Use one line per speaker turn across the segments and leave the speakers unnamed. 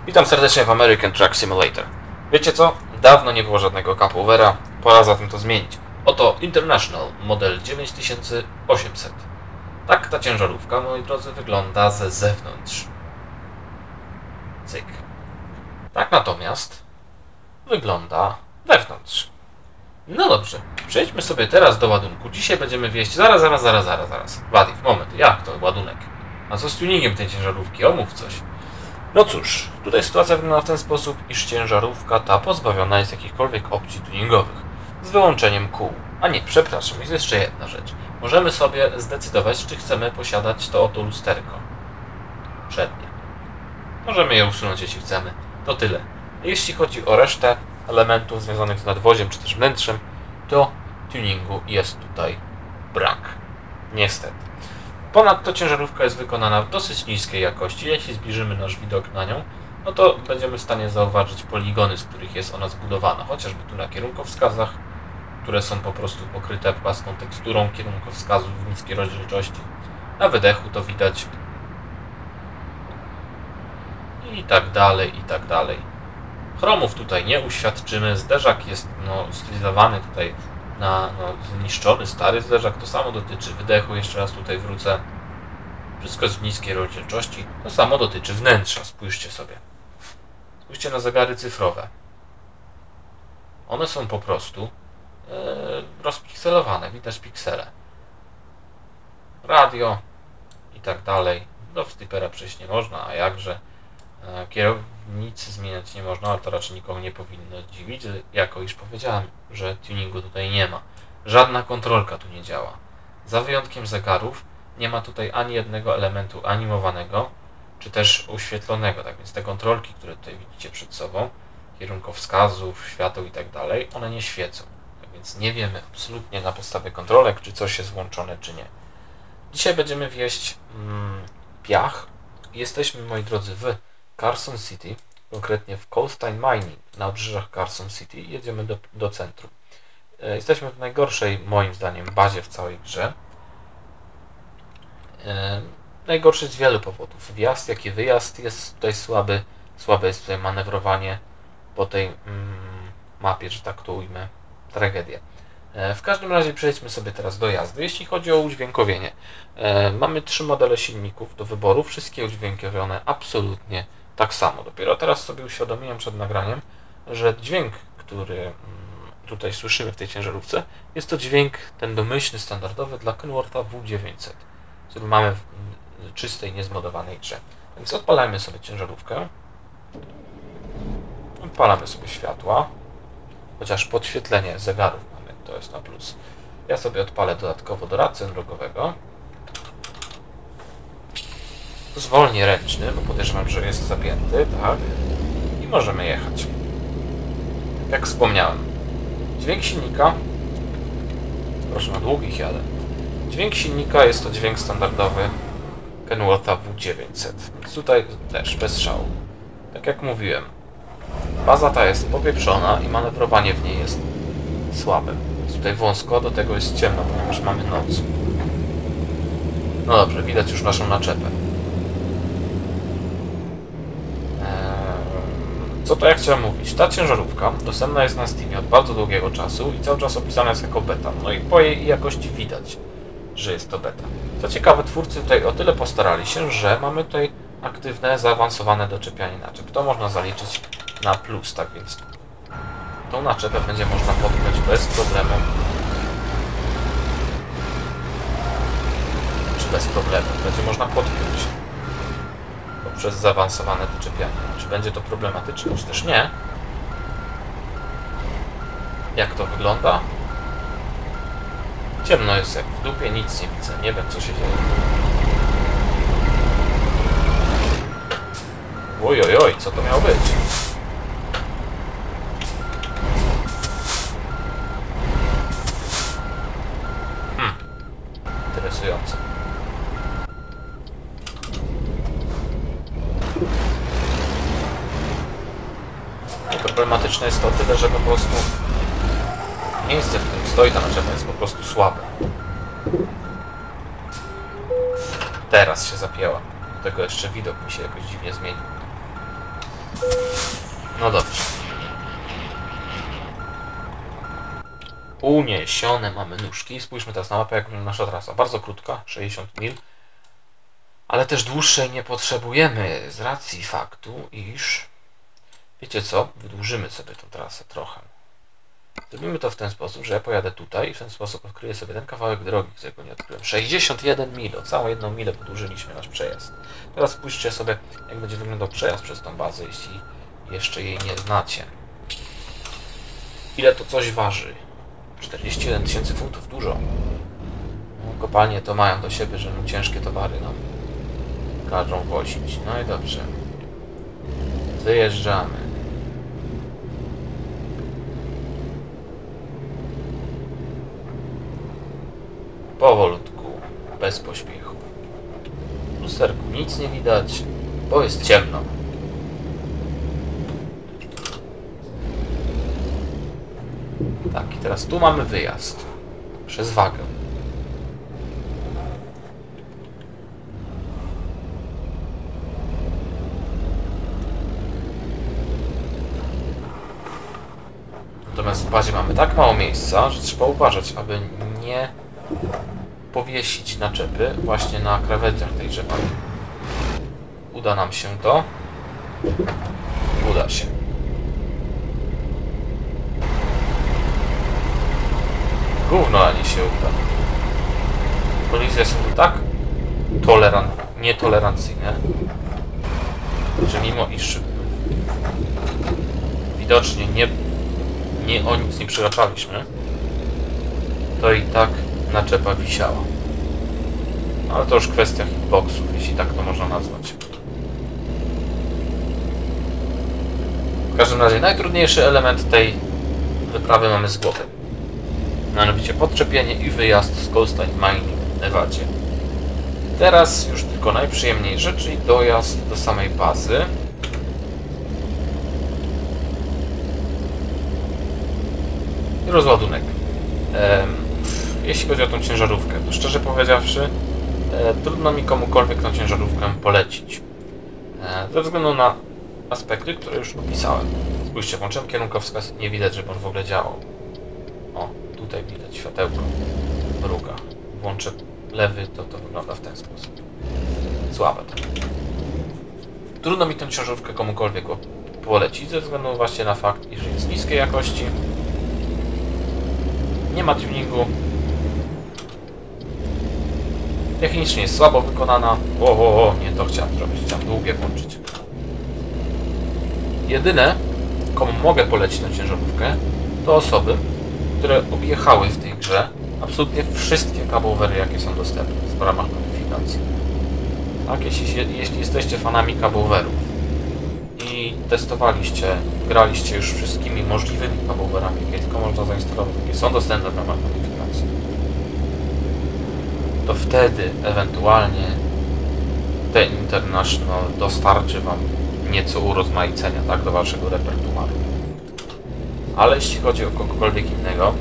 Witam serdecznie w American Truck Simulator. Wiecie co? Dawno nie było żadnego cupovera, pora zatem to zmienić. Oto International model 9800. Tak ta ciężarówka, moi drodzy, wygląda ze zewnątrz. Cyk. Tak natomiast wygląda wewnątrz. No dobrze, przejdźmy sobie teraz do ładunku. Dzisiaj będziemy wieść... Zaraz. Wladif, moment, jak to ładunek? A co z tuningiem tej ciężarówki? Omów coś. No cóż, tutaj sytuacja wygląda w ten sposób, iż ciężarówka ta pozbawiona jest jakichkolwiek opcji tuningowych, z wyłączeniem kół. A nie, przepraszam, jest jeszcze jedna rzecz. Możemy sobie zdecydować, czy chcemy posiadać to oto lusterko przednie. Możemy je usunąć, jeśli chcemy. To tyle. Jeśli chodzi o resztę elementów związanych z nadwoziem, czy też wnętrzem, to tuningu jest tutaj brak. Niestety. Ponadto ciężarówka jest wykonana w dosyć niskiej jakości. Jeśli zbliżymy nasz widok na nią, no to będziemy w stanie zauważyć poligony, z których jest ona zbudowana. Chociażby tu na kierunkowskazach, które są po prostu pokryte płaską teksturą kierunkowskazów w niskiej rozdzielczości. Na wydechu to widać. I tak dalej. Chromów tutaj nie uświadczymy. Zderzak jest stylizowany tutaj na zniszczony, stary zderzak. To samo dotyczy wydechu. Jeszcze raz tutaj wrócę. Wszystko jest w niskiej rozdzielczości. To samo dotyczy wnętrza. Spójrzcie sobie. Spójrzcie na zegary cyfrowe. One są po prostu rozpikselowane. Widać piksele. Radio i tak dalej. Do wstipera przejść nie można, a jakże. Kierownicy zmieniać nie można, ale to raczej nikogo nie powinno dziwić, jako iż powiedziałem, że tuningu tutaj nie ma. Żadna kontrolka tu nie działa. Za wyjątkiem zegarów nie ma tutaj ani jednego elementu animowanego, czy też uświetlonego. Tak więc te kontrolki, które tutaj widzicie przed sobą, kierunkowskazów, świateł i tak dalej, one nie świecą. Tak więc nie wiemy absolutnie na podstawie kontrolek, czy coś jest włączone, czy nie. Dzisiaj będziemy wieść piach. Jesteśmy, moi drodzy, w Carson City, konkretnie w Coldstream Mining na obrzeżach Carson City. Jedziemy do centrum. Jesteśmy w najgorszej, moim zdaniem, bazie w całej grze. Najgorszy z wielu powodów. Wjazd, jak i wyjazd jest tutaj słaby. Słabe jest tutaj manewrowanie po tej mapie, że tak to ujmę. Tragedia. W każdym razie przejdźmy sobie teraz do jazdy. Jeśli chodzi o udźwiękowienie, mamy 3 modele silników do wyboru, wszystkie udźwiękowione absolutnie tak samo. Dopiero teraz sobie uświadomiłem przed nagraniem, że dźwięk, który tutaj słyszymy w tej ciężarówce, jest to dźwięk ten domyślny, standardowy dla Kenwortha W900, który mamy w czystej, niezmodowanej grze. Więc odpalajmy sobie ciężarówkę, odpalamy sobie światła, chociaż podświetlenie zegarów mamy, to jest na plus. Ja sobie odpalę dodatkowo doradcę drogowego. Zwolnię ręczny, bo podejrzewam, że jest zapięty, tak? I możemy jechać. Jak wspomniałem, dźwięk silnika, proszę, na długich jadę. Dźwięk silnika jest to dźwięk standardowy Kenwortha W900, więc tutaj też bez szału. Tak jak mówiłem, baza ta jest popieprzona i manewrowanie w niej jest słabe. Jest tutaj wąsko, do tego jest ciemno, ponieważ mamy noc. No dobrze, widać już naszą naczepę. Co to ja chciałem mówić? Ta ciężarówka dostępna jest na Steamie od bardzo długiego czasu i cały czas opisana jest jako beta. No i po jej jakości widać, że jest to beta. Co ciekawe, twórcy tutaj o tyle postarali się, że mamy tutaj aktywne, zaawansowane doczepianie naczep. To można zaliczyć na plus, tak więc tą naczepę będzie można podpiąć bez problemu. Czy bez problemu? Będzie można podpiąć poprzez zaawansowane doczepianie. Czy będzie to problematyczne, czy też nie? Jak to wygląda? Ciemno jest jak w dupie, nic nie widzę. Nie wiem, co się dzieje. Ojojoj, co to miało być? Interesujące. Problematyczne jest to tyle, że po prostu miejsce, w którym stoi ta naczepa, jest po prostu słabe. Teraz się zapięła. Do tego jeszcze widok mi się jakoś dziwnie zmienił. No dobrze. Uniesione mamy nóżki. Spójrzmy teraz na mapę, jak wygląda nasza trasa. Bardzo krótka, 60 mil. Ale też dłuższej nie potrzebujemy z racji faktu, iż... Wiecie co? Wydłużymy sobie tę trasę trochę. Zrobimy to w ten sposób, że ja pojadę tutaj i w ten sposób odkryję sobie ten kawałek drogi, którego nie odkryłem. 61 mil, o całą 1 milę wydłużyliśmy nasz przejazd. Teraz spójrzcie sobie, jak będzie wyglądał przejazd przez tą bazę, jeśli jeszcze jej nie znacie. Ile to coś waży? 41 000 funtów, dużo. No, kopalnie to mają do siebie, że ciężkie towary nam każą wozić. No i dobrze. Wyjeżdżamy. Powolutku, bez pośpiechu. W lusterku nic nie widać, bo jest ciemno. Tak, i teraz tu mamy wyjazd. Przez wagę. Natomiast w bazie mamy tak mało miejsca, że trzeba uważać, aby nie powiesić naczepy właśnie na krawędziach tejże wagi. Uda nam się to? Uda się. Gówno ani się uda. Kolizje są tu tak nietolerancyjne, że mimo iż widocznie nie o nic nie przekraczaliśmy, to i tak naczepa wisiała. Ale to już kwestia hitboxów, jeśli tak to można nazwać. W każdym razie najtrudniejszy element tej wyprawy mamy z głowy. Mianowicie podczepienie i wyjazd z Goldstein Mining w Nevadzie. Teraz już tylko najprzyjemniejsze, czyli dojazd do samej bazy. I rozładunek. Jeśli chodzi o tą ciężarówkę, to szczerze powiedziawszy, trudno mi komukolwiek tą ciężarówkę polecić. Ze względu na aspekty, które już opisałem. Spójrzcie, włączyłem kierunkowskaz, nie widać, żeby on w ogóle działał. O, tutaj widać światełko, druga. Włączę lewy, to wygląda w ten sposób. Słabe to. Trudno mi tę ciężarówkę komukolwiek polecić, ze względu właśnie na fakt, iż jest niskiej jakości, nie ma tuningu, technicznie jest słabo wykonana. Nie to chciałem zrobić, chciałem długie włączyć. Jedyne, komu mogę polecić tę ciężarówkę, to osoby, które objechały w tej grze absolutnie wszystkie cabovery, jakie są dostępne w ramach modyfikacji. Tak, jeśli jesteście fanami caboverów i testowaliście, graliście już wszystkimi możliwymi caboverami, jakie tylko można zainstalować, jakie są dostępne w ramach modyfikacji, to wtedy ewentualnie ten International dostarczy Wam nieco urozmaicenia, tak, do Waszego repertuaru. Ale jeśli chodzi o kogokolwiek innego,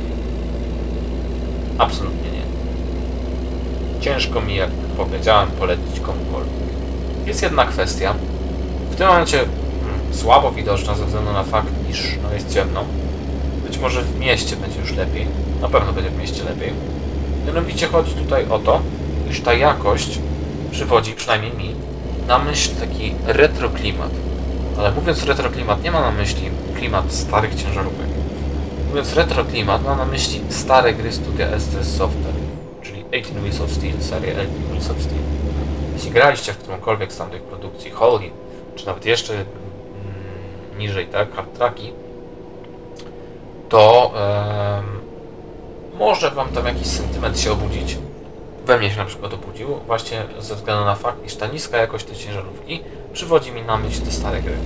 absolutnie nie. Ciężko mi, jak powiedziałem, polecić komukolwiek. Jest jedna kwestia, w tym momencie słabo widoczna ze względu na fakt, iż jest ciemno. Być może w mieście będzie już lepiej, na pewno będzie w mieście lepiej. Mianowicie chodzi tutaj o to, iż ta jakość przywodzi, przynajmniej mi, na myśl taki retro klimat. Ale mówiąc retro klimat, nie ma na myśli klimat starych ciężarówek. Mówiąc retro klimat, ma na myśli stare gry studia STS Software, czyli 18 Wheels of Steel, serię 18 Wheels of Steel. Jeśli graliście w którąkolwiek z tamtych produkcji, Holly, czy nawet jeszcze niżej, tak, Hard Tracki, to może Wam tam jakiś sentyment się obudzić. We mnie się na przykład obudził, właśnie ze względu na fakt, iż ta niska jakość tej ciężarówki przywodzi mi na myśl te stare gry.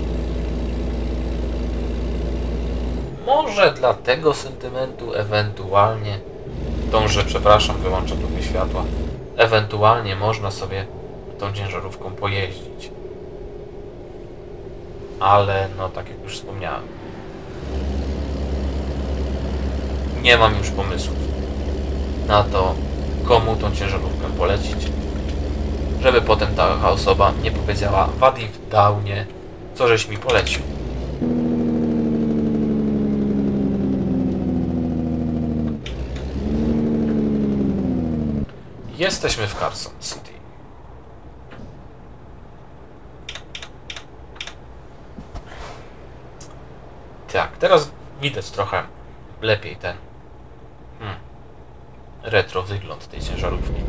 Może dla tego sentymentu ewentualnie wyłączam trochę światła, ewentualnie można sobie tą ciężarówką pojeździć. Ale no, tak jak już wspomniałem, nie mam już pomysłów na to, komu tą ciężarówkę polecić, żeby potem ta osoba nie powiedziała: Wadi w downie co żeś mi polecił. Jesteśmy w Carson City. Tak, teraz widać trochę lepiej ten retro wygląd tej ciężarówki.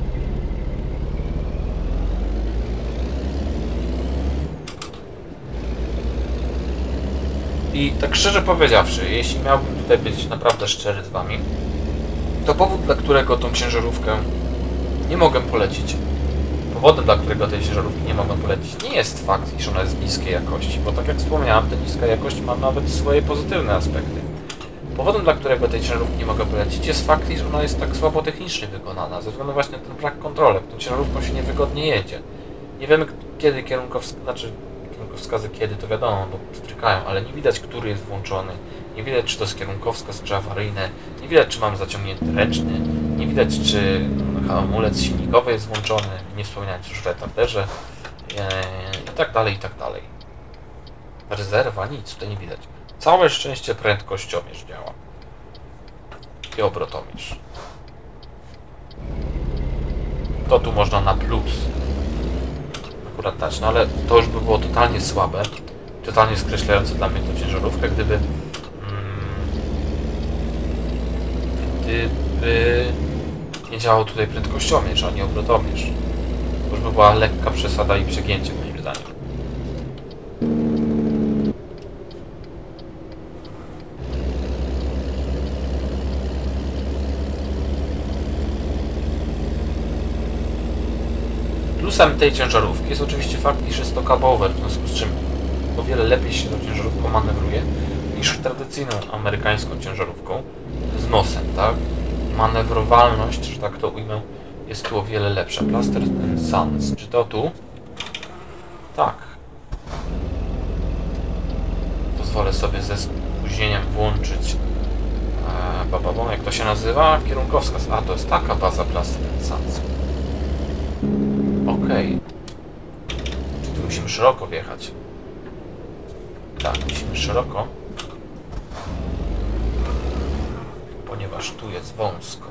I tak szczerze powiedziawszy, jeśli miałbym tutaj być naprawdę szczery z wami, to powód, dla którego tą ciężarówkę nie mogę polecić, powodem, dla którego tej ciężarówki nie mogę polecić, nie jest fakt, iż ona jest niskiej jakości, bo tak jak wspomniałem, ta niska jakość ma nawet swoje pozytywne aspekty. Powodem, dla którego tej ciężarówki nie mogę polecić, jest fakt, iż ona jest tak słabo technicznie wykonana, ze względu właśnie na ten brak kontrolek. Tą ciężarówką się niewygodnie jedzie. Nie wiemy, kiedy kierunkowskazy kiedy, to wiadomo, bo strykają, ale nie widać, który jest włączony, nie widać, czy to jest kierunkowskaz, czy awaryjny, nie widać, czy mam zaciągnięty ręczny, nie widać, czy hamulec silnikowy jest włączony, nie wspominając już o retarderze, i tak dalej, i tak dalej. Rezerwa, nic tutaj nie widać. Całe szczęście prędkościomierz działa. I obrotomierz. To tu można na plus akurat dać, no ale to już by było totalnie słabe, totalnie skreślające dla mnie tę ciężarówkę, gdyby nie działał tutaj prędkościomierz, a nie obrotomierz. To już by była lekka przesada i przegięcie moim zdaniem. Plusem tej ciężarówki jest oczywiście fakt, iż jest to cabover, w związku z czym o wiele lepiej się tą ciężarówką manewruje niż tradycyjną amerykańską ciężarówką z nosem, tak? Manewrowalność, że tak to ujmę, jest tu o wiele lepsza. Plaster and Sons, czy to tu? Tak. Pozwolę sobie ze spóźnieniem włączyć jak to się nazywa? Kierunkowskaz. A, to jest taka baza Plaster and Sons. Okej. Czy tu musimy szeroko wjechać? Tak, musimy szeroko. Ponieważ tu jest wąsko.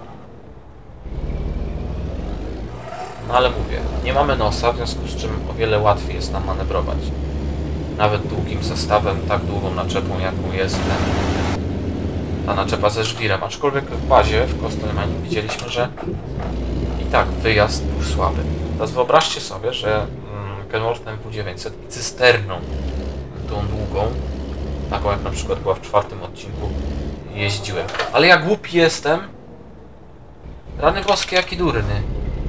No ale mówię, nie mamy nosa, w związku z czym o wiele łatwiej jest nam manewrować. Nawet długim zestawem, tak długą naczepą, jaką jest ta naczepa ze żwirem. Aczkolwiek w bazie, w Costalmanie widzieliśmy, że i tak wyjazd był słaby. Teraz wyobraźcie sobie, że Kenworth MW900 i cysterną tą długą, taką jak na przykład była w 4. odcinku, jeździłem. Ale ja głupi jestem. Rany boskie, jaki durny.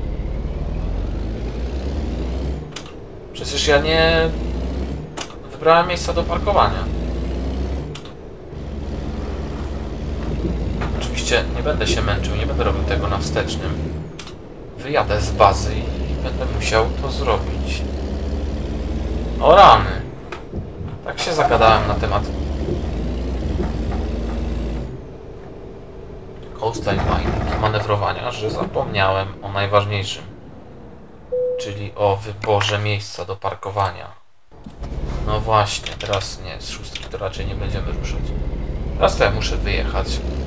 Przecież ja nie wybrałem miejsca do parkowania. Oczywiście nie będę się męczył, nie będę robił tego na wstecznym. Wyjadę z bazy i będę musiał to zrobić. O rany. Tak się zagadałem na temat coastline mining i manewrowania, że zapomniałem o najważniejszym. Czyli o wyborze miejsca do parkowania. No właśnie, teraz nie, z 6 to raczej nie będziemy ruszać. Teraz to ja muszę wyjechać.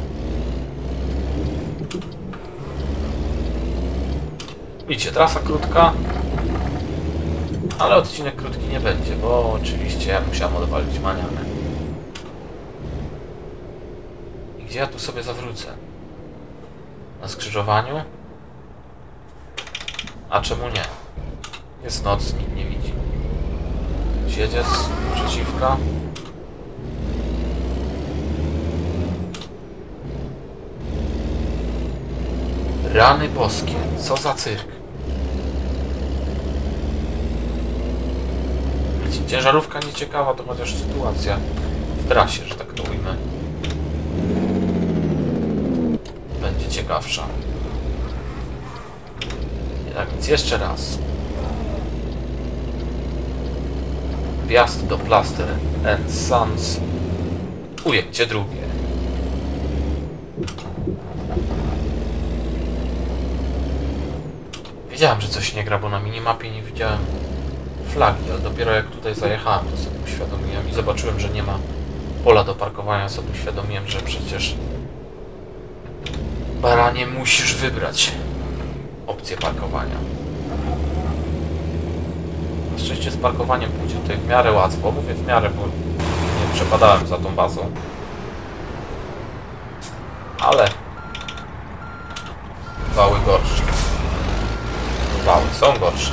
Widzicie, trasa krótka, ale odcinek krótki nie będzie, bo oczywiście ja musiałem odwalić manianę. I gdzie ja tu sobie zawrócę? Na skrzyżowaniu? A czemu nie? Jest noc, nikt nie widzi. Jedzie z przeciwka. Rany boskie, co za cyrk. Ciężarówka nieciekawa, to chociaż sytuacja w trasie, że tak to ujmę, będzie ciekawsza. Tak więc jeszcze raz. Wjazd do Plaster and Sons. Ujęcie drugie. Wiedziałem, że coś nie gra, bo na minimapie nie widziałem flagi, ale dopiero jak tutaj zajechałem, to sobie uświadomiłem i zobaczyłem, że nie ma pola do parkowania, sobie uświadomiłem, że przecież baranie musisz wybrać opcję parkowania. Na szczęście z parkowaniem pójdzie tutaj w miarę łatwo, mówię w miarę, bo nie przepadałem za tą bazą. Ale wały gorsze. Wały są gorsze.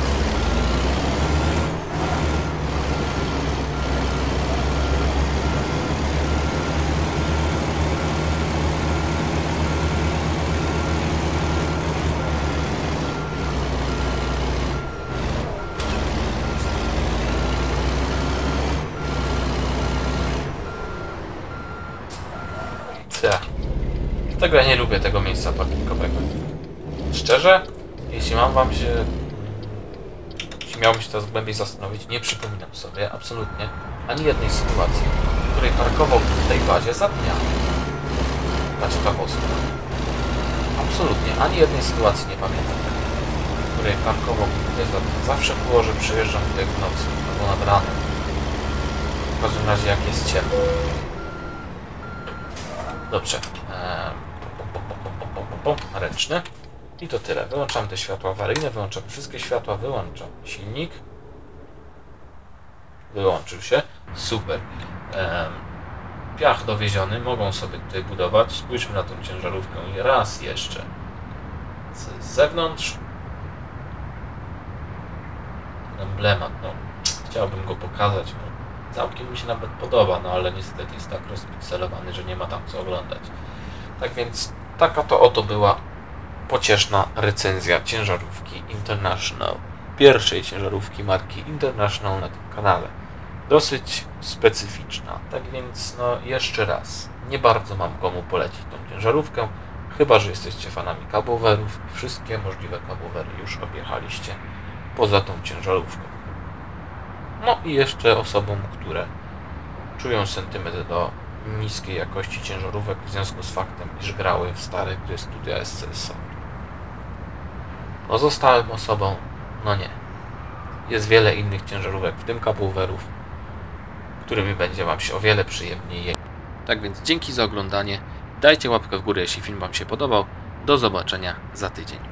Dlatego ja nie lubię tego miejsca parkingowego. Szczerze, jeśli miałbym się teraz głębiej zastanowić, nie przypominam sobie absolutnie ani jednej sytuacji, w której parkował w tej bazie za dnia. Na ciekawostkę. Absolutnie, ani jednej sytuacji nie pamiętam, w której parkował tutaj za dnia. Zawsze było, że przyjeżdżam tutaj w nocy albo nad ranem. W każdym razie jak jest ciemno. Dobrze. Ręczny. I to tyle. Wyłączam te światła awaryjne, wyłączam wszystkie światła, wyłączam silnik. Wyłączył się. Super. Piach dowieziony. Mogą sobie tutaj budować. Spójrzmy na tą ciężarówkę i raz jeszcze. Z zewnątrz. Ten emblemat. No, chciałbym go pokazać. No, całkiem mi się nawet podoba, no ale niestety jest tak rozpikselowany, że nie ma tam co oglądać. Tak więc taka to oto była pocieszna recenzja ciężarówki International. Pierwszej ciężarówki marki International na tym kanale. Dosyć specyficzna. Tak więc no jeszcze raz, nie bardzo mam komu polecić tą ciężarówkę, chyba że jesteście fanami caboverów. Wszystkie możliwe cabovery już objechaliście poza tą ciężarówką. No i jeszcze osobom, które czują sentyment do niskiej jakości ciężarówek w związku z faktem, iż grały w stare gry studia SCS. Pozostałym osobom, no nie. Jest wiele innych ciężarówek, w tym caboverów, którymi będzie Wam się o wiele przyjemniej jeździć. Tak więc dzięki za oglądanie. Dajcie łapkę w górę, jeśli film Wam się podobał. Do zobaczenia za tydzień.